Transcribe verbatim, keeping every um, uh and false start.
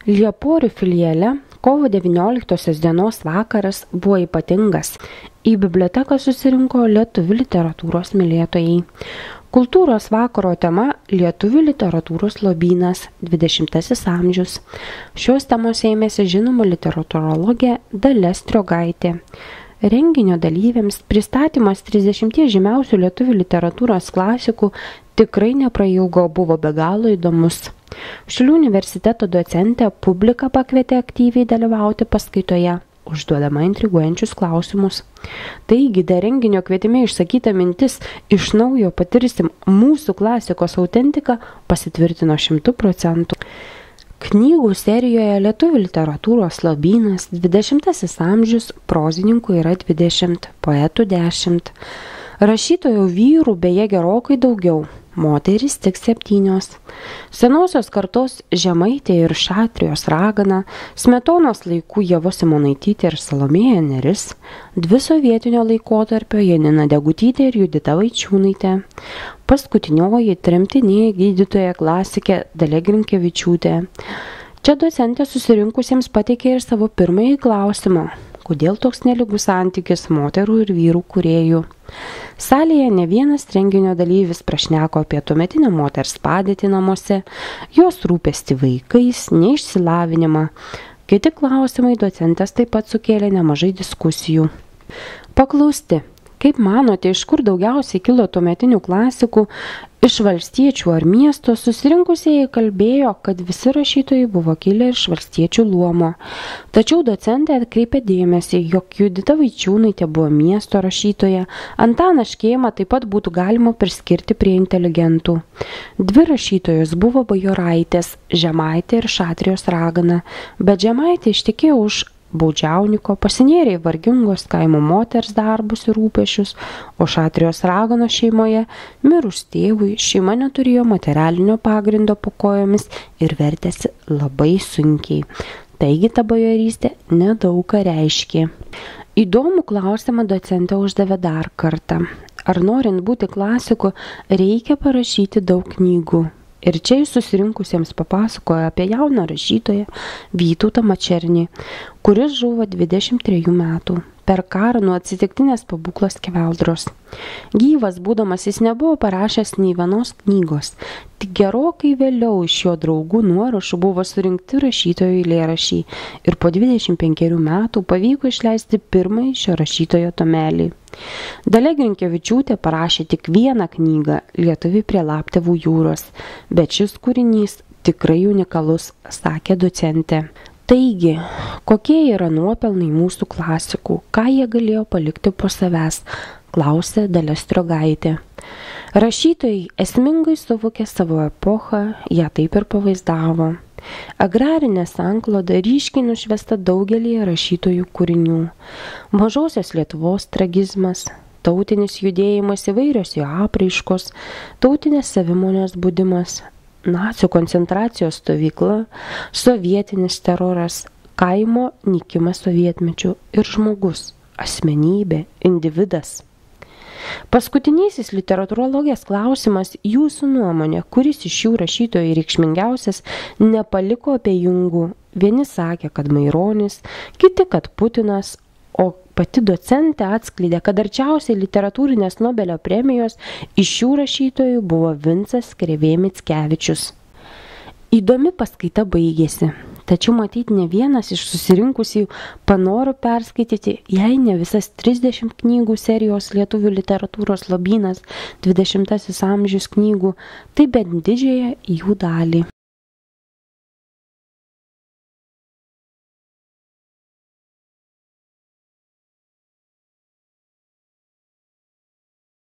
Lieporių filiale kovo devynioliktosios dienos vakaras buvo ypatingas. Į biblioteką susirinko lietuvių literatūros mylėtojai. Kultūros vakaro tema – lietuvių literatūros lobynas, dvidešimtasis amžius. Šios temos ėmėsi žinoma literatūrologė Dalia Striogaitė. Renginio dalyviams pristatymas trisdešimties žymiausių lietuvių literatūros klasikų tikrai neprailgo, buvo be galo įdomus. Šiaulių universiteto docentė publiką pakvietė aktyviai dalyvauti paskaitoje, užduodama intriguojančius klausimus. Taigi, dėl renginio kvietime išsakyta mintis iš naujo patirsim mūsų klasikos autentiką pasitvirtino šimtu procentų. Knygų serijoje lietuvių literatūros lobynas, dvidešimtasis amžius, prozininkų yra dvidešimt, poetų dešimt. Rašytojų vyrų beje gerokai daugiau, moterys tik septynios. Senosios kartos Žemaitė ir Šatrijos ragana, Smetonos laikų Ieva Simonaitytė ir Salomėja Nėris, dvi sovietinio laikotarpio Janina Degutytė ir Judita Vaičiūnaitė, paskutinioji tremtinė gydytoja klasikė Dalia Grinkevičiūtė. Čia docentė susirinkusiems pateikė ir savo pirmąjį klausimą, kodėl toks nelygus santykis moterų ir vyrų kūrėjų. Salėje ne vienas renginio dalyvis prašneko apie tuometinę moters padėtį namuose, jos rūpestį vaikais, neišsilavinimą. Kiti klausimai docentės taip pat sukėlė nemažai diskusijų. Paklausti, kaip manote, iš kur daugiausiai kilo tuometinių klasikų, iš valstiečių ar miesto, susirinkusieji kalbėjo, kad visi rašytojai buvo kilę iš valstiečių luomo. Tačiau docentė atkreipė dėmesį, jog Judita Vaičiūnaitė buvo miesto rašytoja, Antaną Škėmą taip pat būtų galima priskirti prie inteligentų. Dvi rašytojos buvo bajoraitės, Žemaitė ir Šatrijos ragana, bet Žemaitė ištekėjo už baudžiauniko, pasinėrė į vargingos kaimo moters darbus ir rūpešius, o Šatrijos ragano šeimoje, mirus tėvui, šeima neturėjo materialinio pagrindo po kojomis ir vertėsi labai sunkiai. Taigi ta bajorystė nedaug ką reiškė. Įdomų klausimą docentė uždavė dar kartą. Ar norint būti klasiku, reikia parašyti daug knygų? Ir čia jis susirinkusiems papasakojo apie jauną rašytoją Vytautą Mačernį, kuris žuvo dvidešimt trejų metų per karą nuo atsitiktinės pabūklos skeveldros. Gyvas būdamas jis nebuvo parašęs nei vienos knygos, tik gerokai vėliau iš jo draugų nuorašų buvo surinkti rašytojo eilėraščiai ir po dvidešimt penkerių metų pavyko išleisti pirmąjį šio rašytojo tomelį. Dalia Grinkevičiūtė parašė tik vieną knygą Lietuviai prie Laptevų jūros, bet šis kūrinys tikrai unikalus, sakė docentė. Taigi, kokie yra nuopelnai mūsų klasikų, ką jie galėjo palikti po savęs, klausė Dalia Striogaitė. Rašytojai esmingai suvokė savo epochą, ją taip ir pavaizdavo. Agrarinė sankloda ryškiai nušviesta daugelį rašytojų kūrinių. Mažosios Lietuvos tragizmas, tautinis judėjimas, įvairios jo apraiškos, tautinės savimonės budimas, nacių koncentracijos stovykla, sovietinis teroras, kaimo nykimas sovietmečiu ir žmogus, asmenybė, individas. Paskutinysis literatūrologės klausimas, jūsų nuomonė, kuris iš šių rašytojų reikšmingiausias, nepaliko abejingų. Vieni sakė, kad Maironis, kiti, kad Putinas, o pati docentė atskleidė, kad arčiausiai literatūrinės Nobelio premijos iš šių rašytojų buvo Vincas Krėvė Mickevičius. Įdomi paskaita baigėsi, tačiau matyti ne vienas iš susirinkusių panoro perskaityti, jei ne visas trisdešimt knygų serijos lietuvių literatūros lobynas, dvidešimtasis amžius knygų, tai bent didžiąją jų dalį.